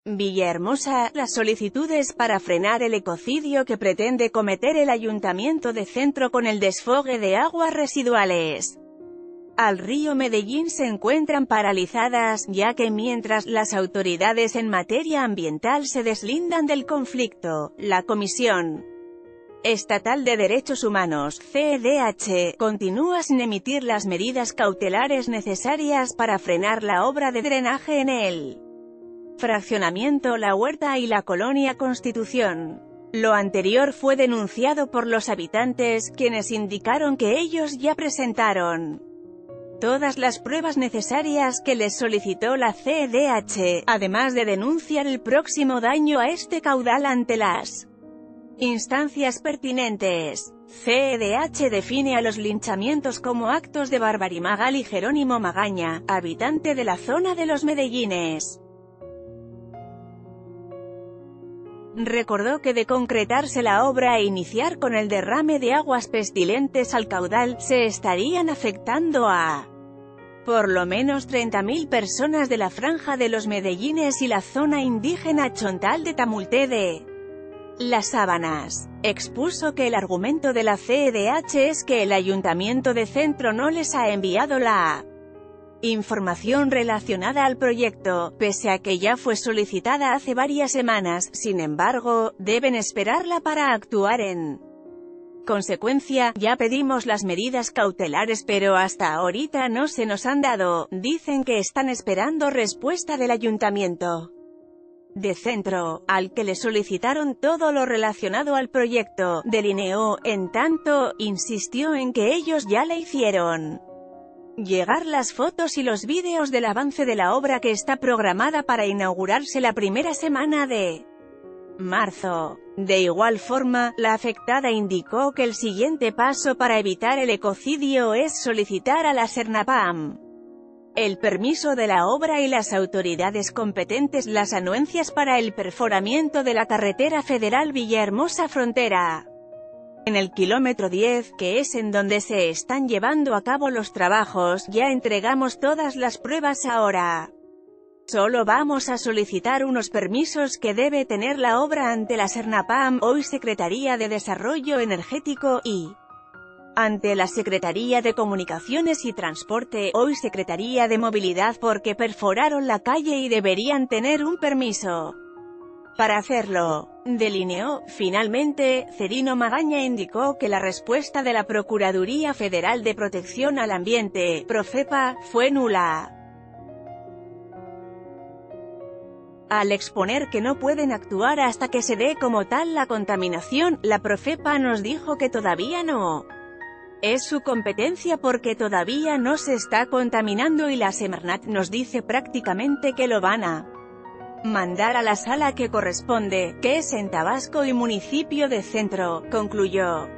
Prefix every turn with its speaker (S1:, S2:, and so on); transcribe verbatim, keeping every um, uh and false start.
S1: Villahermosa, las solicitudes para frenar el ecocidio que pretende cometer el Ayuntamiento de Centro con el desfogue de aguas residuales al río Medellín se encuentran paralizadas, ya que mientras las autoridades en materia ambiental se deslindan del conflicto, la Comisión Estatal de Derechos Humanos, C E D H, continúa sin emitir las medidas cautelares necesarias para frenar la obra de drenaje en el fraccionamiento La Huerta y la Colonia Constitución. Lo anterior fue denunciado por los habitantes, quienes indicaron que ellos ya presentaron todas las pruebas necesarias que les solicitó la C E D H, además de denunciar el próximo daño a este caudal ante las instancias pertinentes. C E D H define a los linchamientos como actos de barbarie. Magali Jerónimo Magaña, habitante de la zona de Los Medellines, recordó que de concretarse la obra e iniciar con el derrame de aguas pestilentes al caudal, se estarían afectando a por lo menos treinta mil personas de la franja de Los Medellines y la zona indígena Chontal de Tamulté de Las Sábanas. Expuso que el argumento de la C E D H es que el Ayuntamiento de Centro no les ha enviado la información relacionada al proyecto, pese a que ya fue solicitada hace varias semanas. Sin embargo, deben esperarla para actuar en consecuencia. Ya pedimos las medidas cautelares pero hasta ahorita no se nos han dado. Dicen que están esperando respuesta del Ayuntamiento de Centro, al que le solicitaron todo lo relacionado al proyecto, delineó. En tanto, insistió en que ellos ya le hicieron llegar las fotos y los vídeos del avance de la obra, que está programada para inaugurarse la primera semana de marzo. De igual forma, la afectada indicó que el siguiente paso para evitar el ecocidio es solicitar a la Sernapam el permiso de la obra y las autoridades competentes las anuencias para el perforamiento de la carretera federal Villahermosa Frontera. En el kilómetro diez, que es en donde se están llevando a cabo los trabajos, ya entregamos todas las pruebas. Ahora solo vamos a solicitar unos permisos que debe tener la obra ante la Sernapam, hoy Secretaría de Desarrollo Energético, y ante la Secretaría de Comunicaciones y Transporte, hoy Secretaría de Movilidad, porque perforaron la calle y deberían tener un permiso para hacerlo, delineó. Finalmente, Cerino Magaña indicó que la respuesta de la Procuraduría Federal de Protección al Ambiente, Profepa, fue nula. Al exponer que no pueden actuar hasta que se dé como tal la contaminación, la Profepa nos dijo que todavía no es su competencia porque todavía no se está contaminando, y la Semarnat nos dice prácticamente que lo van a mandar a la sala que corresponde, que es en Tabasco y municipio de Centro, concluyó.